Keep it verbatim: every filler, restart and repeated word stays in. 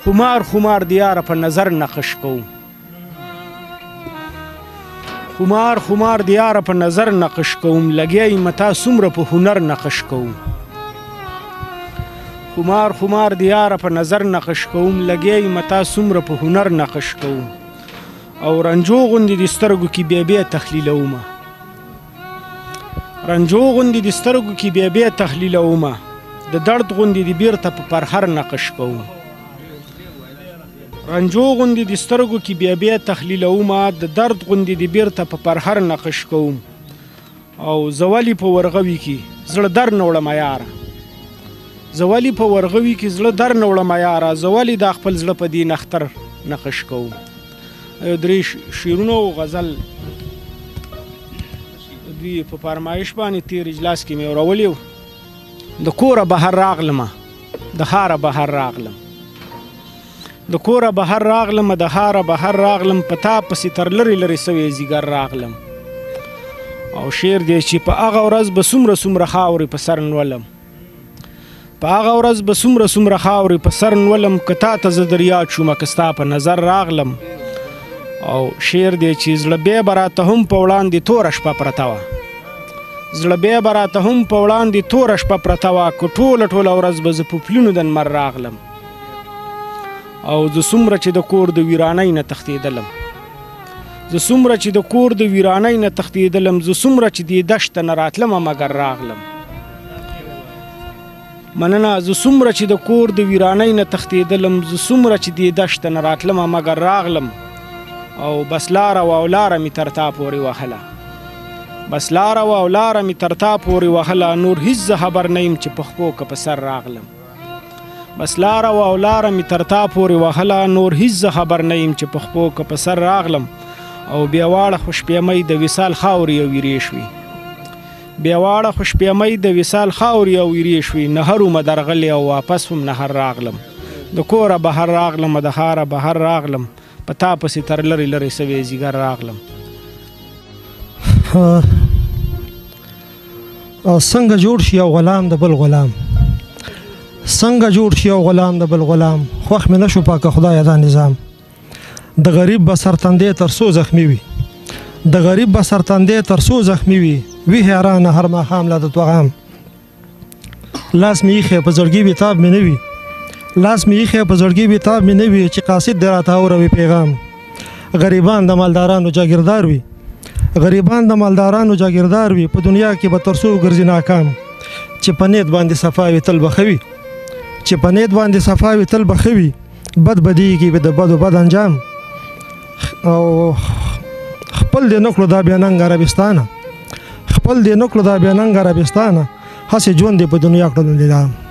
خمار خمار د یاره په نظر نقش کوم خمار خمار د یاره په نظر نقش کوم لګیا یم تا څومره په هنر نقش کوم خمار خمار د یاره په نظر نقش کوم لګیا یم تا څومره په هنر نقش کوم او رنجو غوندې د سترګو کې بیا بیا تحلیلومه رنجو غوندې د سترګو کې بیا بیا تحلیلومه د درد غوندې د بیرته په پرهر نقش کوم رنجو غوندې د سترګو کې بیا بیا تحلیلومه د درد غوندې د بیرته په پرهر نقش کوم او زه ولې په ورغوي کې زړه در نه وړمه یاره زه ولې په ورغوي کې زړه در نه وړمه یاره زه ولې دا خپل زړه په دې نختر نقش کوم یو درې شعرونه او غزل دوی په فرمایش باندې تیر اجلاس کې مې اورولي وو د کوره بهر راغلمه د ښاره بهر راغلم د کوره بهر راغلم د ښاره بهر راغلم په تا پسې تر لرې لرې سوی ځیګر راغلم او شعر دی چې په هغه ورځ به څومره څومره خاورې په سر نولم په هغه ورځ به څومره څومره خاورې په سر نولم که تا ته زه در یاد شومه که ستا په نظر راغلم او شعر دی چې زړه بیا به راته هم په وړاندې توره شپه پرته وه زړه بیا به راته هم په وړاندې توره شپه پرته وه که ټوله ټوله ورځ به زه په پلونو د لمر راغلم او زه څومره چې د کور د ویرانۍ نه تښتېدلم زه څومره چې د کور د ویرانۍ نه تښتېدلم زه څومره چې دې دشته نه راتلمه مګر راغلم مننه زه څومره چې د کور د ویرانۍ نه تښتېدلم زه څومره چې دې دشته نه راتلمه مګر راغلم او بس لاره و او لاره مې تر تا پورې وهله بس لاره و او لاره مې تر تا پورې وهله نور هېڅ زه خبر نه یم چې په خپو که په سر راغلم بس لاره و او لاره مې تر تا پورې وهله نور هېڅ زه خبر نه یم چې په خپو که په سر راغلم او بیا واړه خوشپیمۍ د وصال خاورې او ویرې شوې بیا واړه خوشپیمۍ د وصال خاورې او ویرې شوې نهرومه درغلې او واپس هم نهر راغلم د کوره بهر راغلم د ښاره بهر راغلم په تا پسې تر لرې لرې سوی ځیګر راغلم څنګه جوړ شي یو غلام د بل غلام څنګه جوړ شي یو غلام د بل غلام خوښ مې نه شو پاکه خدایه دا نظام د غریب به سرتندې تر څو زخمي وي د غریب به سرتندې تر څو زخمي وي وي حیرانه هر ماښام لا د توغام لاس مې ایښی په زړګي بېتاب مې نه وي لاس مې ایښی په زړګي بېتاب مې نه وي چې قاصد دې راته اوروي پیغام غریبان د مالدارانو جاګیردار وي غریبان د مالدارانو جاګیردار وي په دنیا کې به تر څو ګرځي ناکام چې په نیت باندې صفا وي تل به ښه وي چې په نیت باندې صفا وي تل به ښه وي بد بدیږي به د بدو بد انجام او خپل دې نه کړو دا بیا ننګ عربستانه خپل دې نه کړو دا بیا ننګ عربستانه هسې ژوند دې په دنیا کړو لیلام